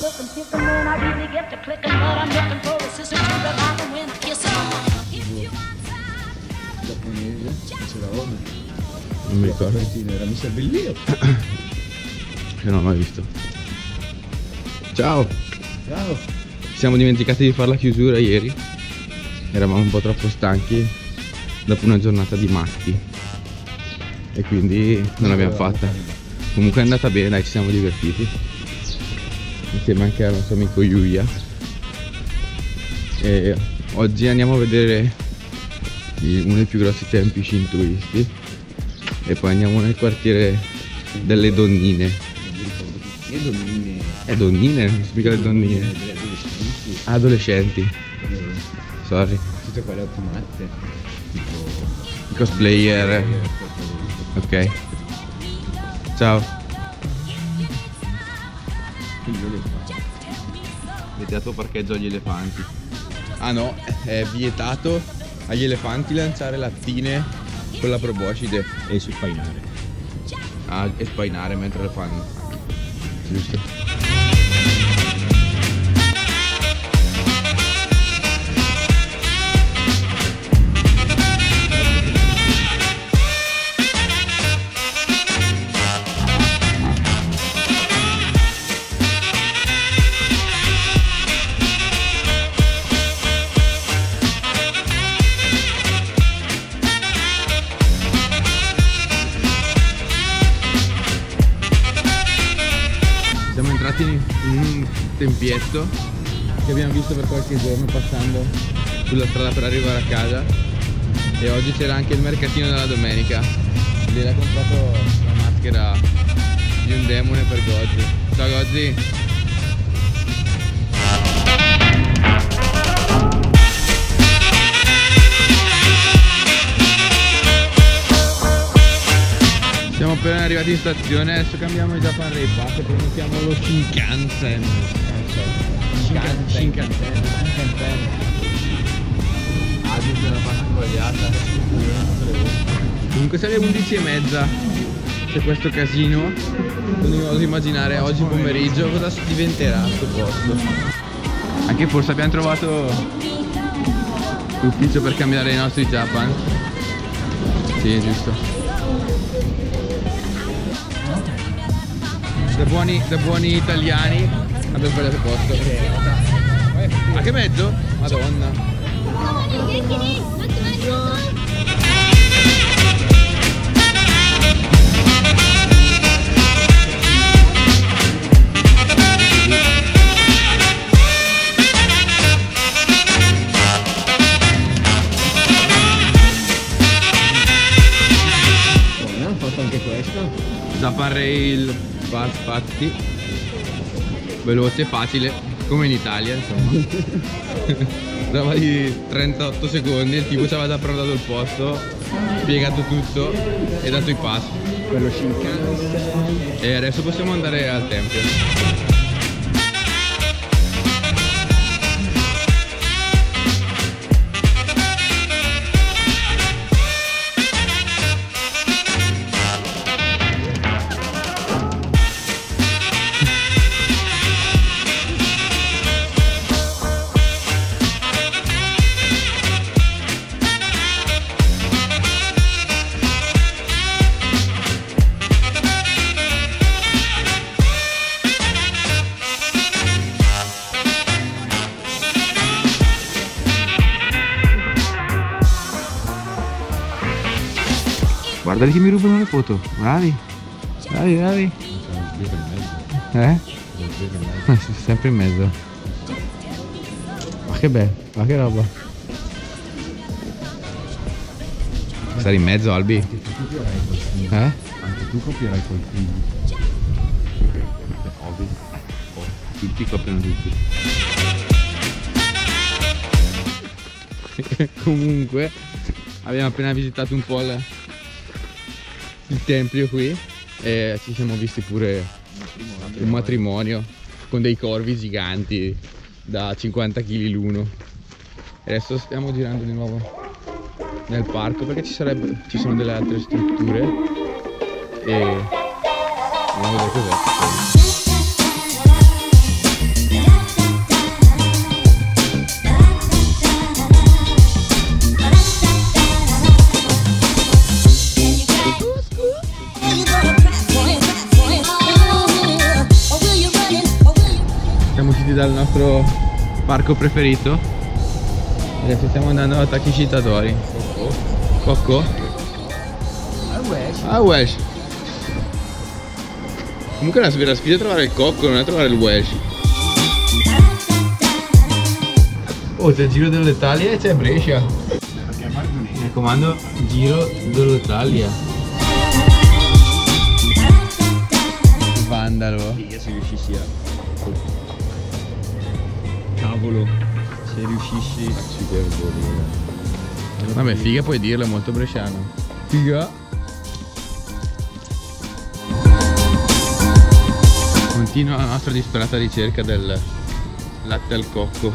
Giapponese, c'era Ome. Non mi ricordo. Era Mr. Bellio. Che non ho mai visto. Ciao! Ciao! Ci siamo dimenticati di fare la chiusura ieri. Eravamo un po' troppo stanchi dopo una giornata di matti e quindi non l'abbiamo fatta. Comunque è andata bene, dai, ci siamo divertiti insieme anche al nostro amico Yuya. E oggi andiamo a vedere uno dei più grossi templi shintoisti e poi andiamo nel quartiere delle donnine. Che donnine? Donnine? Non si spiega le donnine. Adolescenti. Sorry. Tutte quelle ottimate. Tipo I cosplayer. Ok. Ciao. Vietato parcheggio agli elefanti. Ah no, è vietato agli elefanti lanciare lattine con la proboscide e su spainare. Ah, e spainare mentre lo fanno. Giusto. Siamo entrati in un tempietto che abbiamo visto per qualche giorno passando sulla strada per arrivare a casa, e oggi c'era anche il mercatino della domenica. Lì ha comprato la maschera di un demone per Gozzi. Ciao Gozzi! Siamo appena arrivati in stazione, adesso cambiamo il Japan Rail Pass e prenotiamo lo Shinkansen. Shinkansen. Ah, giusto, la pasta sbagliata. Comunque se alle 11:30 c'è questo casino, non oso immaginare oggi pomeriggio cosa diventerà questo posto. Anche forse abbiamo trovato l'ufficio per cambiare i nostri Japan. Sì, giusto. Da buoni italiani abbiamo sbagliato posto. Ma che mezzo? Madonna. Hanno fatto anche questo? Japan Rail Pass fatti veloce e facile come in Italia, insomma. Roba di 38 secondi, il tipo ci aveva già prenotato il posto, spiegato tutto e dato i pass Per lo Shinkansen. e adesso possiamo andare al tempio. Guardali che mi rubano le foto, bravi, bravi, bravi. Sempre in mezzo. Ma che bello, ma che roba. Stare in mezzo, Albi? Anche tu copierai quel film. Ovvio. Tutti copiano tutti. Comunque abbiamo appena visitato un po' il tempio qui e ci siamo visti pure un matrimonio con dei corvi giganti da 50 kg l'uno. E adesso stiamo girando di nuovo nel parco perché ci sono delle altre strutture e andiamo a vedere cos'è. usciti dal nostro parco preferito. Adesso stiamo andando a Takeshita Tori. Cocco? Ah, Welsh. Comunque è una vera sfida trovare il cocco, non è trovare il Welsh. Oh, c'è il Giro dell'Italia e c'è Brescia. Mi raccomando, Giro dell'Italia. Vandalo. Figa se riuscissi a... Cavolo, se riuscissi... Vabbè, figa puoi dirlo, è molto bresciano. Figa. Continua la nostra disperata ricerca del latte al cocco.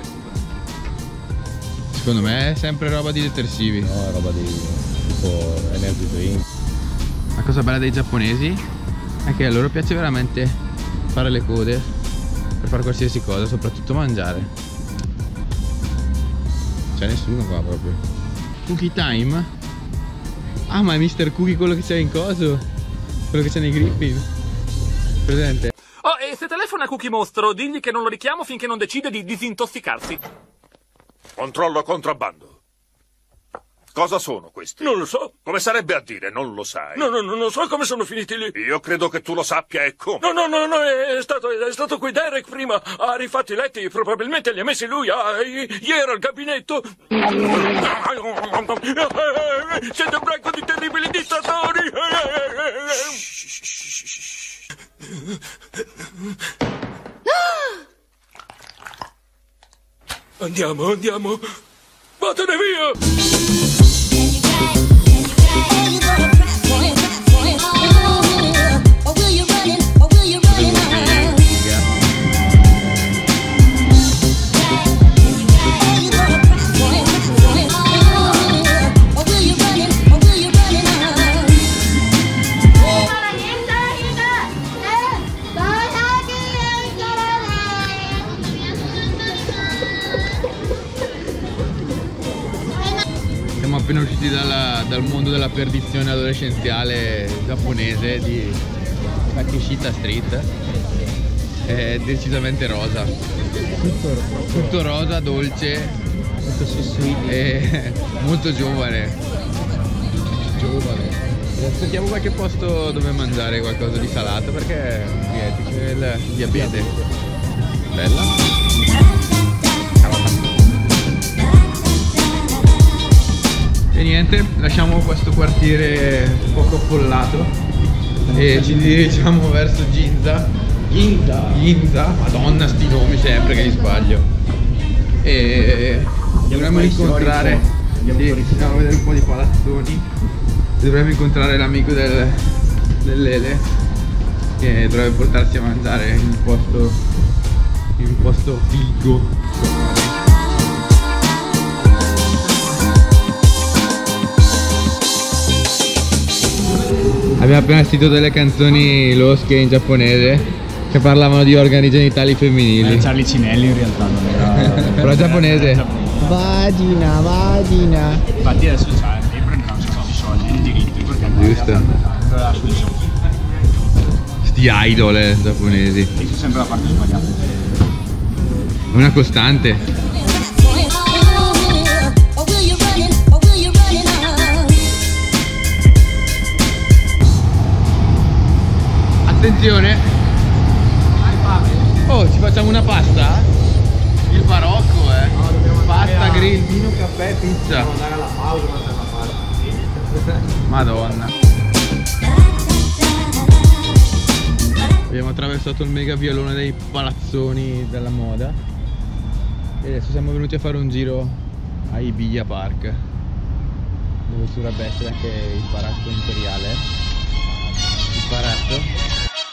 Secondo me è sempre roba di detersivi. No, è roba di tipo energy drink. La cosa bella dei giapponesi è che a loro piace veramente fare le code per fare qualsiasi cosa, soprattutto mangiare. C'è nessuno qua proprio. Cookie time? Ah, ma è Mr. Cookie quello che c'è in coso? Quello che c'è nei Griffin? Presente? Oh, e se telefona Cookie Mostro, digli che non lo richiamo finché non decide di disintossicarsi. Controllo contrabbando. Cosa sono questi? Non lo so. Come sarebbe a dire, non lo sai? No, non so come sono finiti lì. Io credo che tu lo sappia e come. No, è stato qui Derek prima. Ha rifatto i letti, probabilmente li ha messi lui. Ieri era al gabinetto. Siete un branco di terribili dittatori. Andiamo. Vattene via! Siamo appena usciti dal mondo della perdizione adolescenziale giapponese di Takeshita Street. È decisamente rosa. Tutto rosa, dolce, e molto giovane. Aspettiamo qualche posto dove mangiare qualcosa di salato perché c'è il diabete. Bella. E niente, lasciamo questo quartiere poco affollato e ci dirigiamo verso Ginza. Madonna, sti nomi sempre che li sbaglio. E dovremmo incontrare, andiamo a vedere un po' di palazzoni. Dovremmo incontrare l'amico dell'Ele che dovrebbe portarci a mangiare in un posto figo. Abbiamo appena sentito delle canzoni losche in giapponese che parlavano di organi genitali femminili. Charlie Cinelli in realtà non era... Però è giapponese. Vagina. Infatti adesso lei prenderà un sacco di soldi di diritti perché giusto. Sti idol giapponesi. E c'è sempre la parte sbagliata. È una costante. Attenzione! Oh, ci facciamo una pasta? Il barocco, pasta, grill, vino, caffè, pizza. Devo andare alla pausa per andare a fare. Madonna. Abbiamo attraversato il mega vialone dei palazzoni della moda e adesso siamo venuti a fare un giro a Ibiya Park, dove ci dovrebbe essere anche il palazzo imperiale. Il palazzo.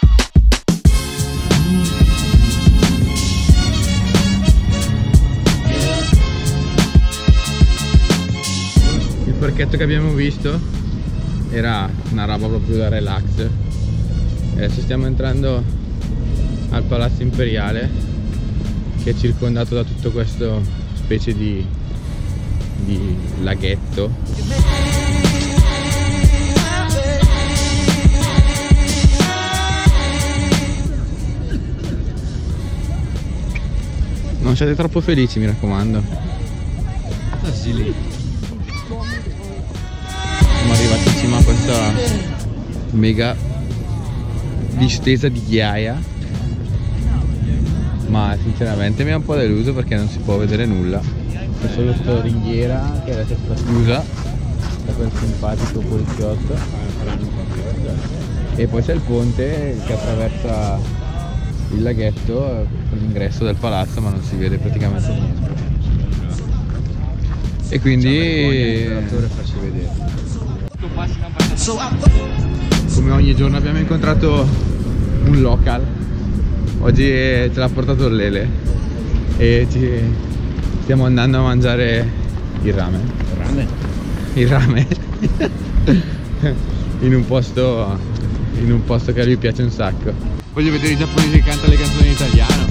Il parchetto che abbiamo visto era una roba proprio da relax. Adesso stiamo entrando al palazzo imperiale, che è circondato da tutto questo specie di laghetto. Non siete troppo felici, mi raccomando. Sì, lì. Siamo arrivati in cima a questa mega distesa di ghiaia, ma sinceramente mi ha un po' deluso perché non si può vedere nulla. C'è solo questa ringhiera che adesso è stata chiusa da quel simpatico poliziotto, e poi c'è il ponte che attraversa il laghetto con l'ingresso del palazzo, ma non si vede praticamente niente. E quindi farci vedere. come ogni giorno abbiamo incontrato un local. Oggi ce l'ha portato Lele e stiamo andando a mangiare il ramen. Il ramen in un posto che a lui piace un sacco. Voglio vedere i giapponesi che cantano le canzoni in italiano.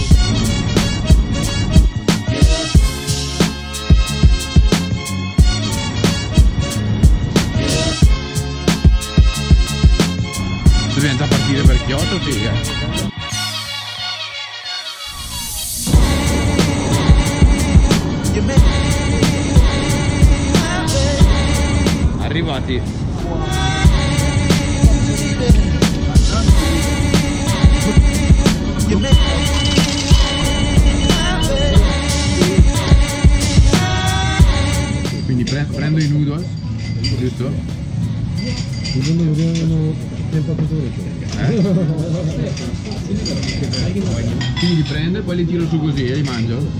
Dobbiamo già partire per Kyoto, figa. Arrivati. Quindi prendo i noodles, giusto? Quindi li prendo e poi li tiro su così e li mangio?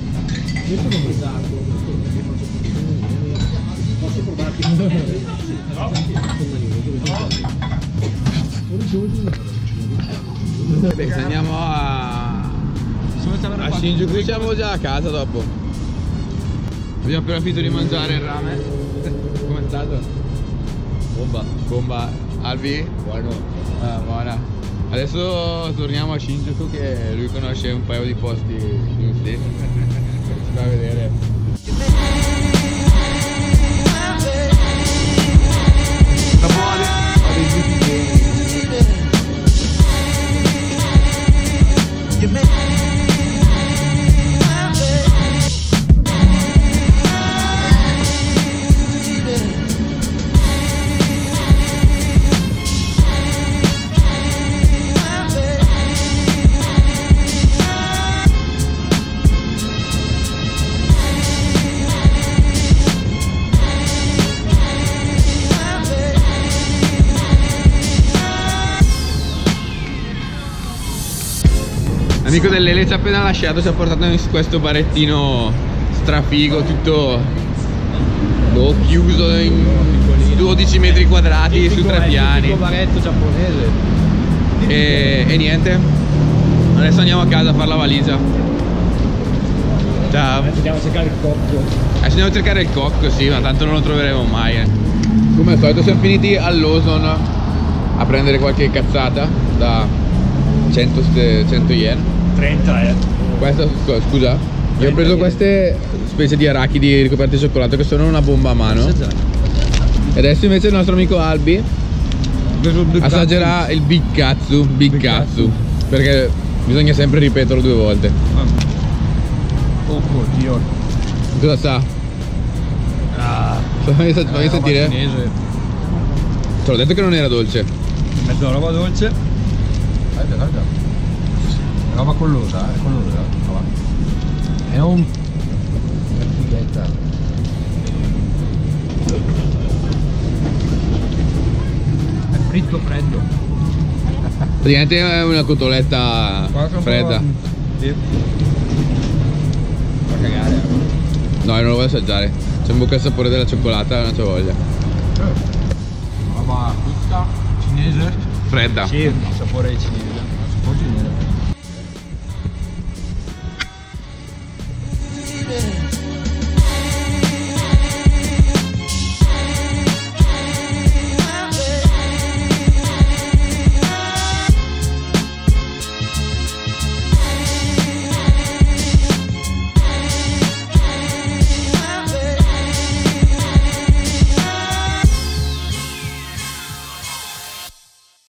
Beh, se andiamo a Shinjuku siamo già a casa dopo. Abbiamo appena finito di mangiare il ramen. Com'è stato? Bomba. Albi? Buono. Buona. Adesso torniamo a Shinjuku che lui conosce un paio di posti giusti. Ci fa vedere. L'amico del Lele ci ha appena lasciato, ci ha portato in questo barettino strafigo, tutto chiuso in 12 metri quadrati su 3 piani. Un baretto giapponese. E niente, adesso andiamo a casa a fare la valigia. Ciao. Andiamo a cercare il cocco. Adesso andiamo a cercare il cocco, sì, ma tanto non lo troveremo mai. Come al solito siamo finiti all'Ozon a prendere qualche cazzata da 100 yen. 30 Questa, scusa, io ho preso queste specie di arachidi ricoperte di cioccolato che sono una bomba a mano. E adesso invece il nostro amico Albi assaggerà il Big Katsu. Perché bisogna sempre ripeterlo 2 volte. Oh oddio. Cosa sa? Fammi sentire. Cinese. Te l'ho detto che non era dolce. Mezzo roba dolce. Guarda. Roba collosa, collosa. È un... È fritto freddo. Praticamente è una cotoletta fredda. Sì. Fa cagare. No, io non lo voglio assaggiare. C'è in bocca il sapore della cioccolata, non c'ho voglia. Roba fritta, cinese. Fredda. Sì, sapore cinese. Sapore cinese.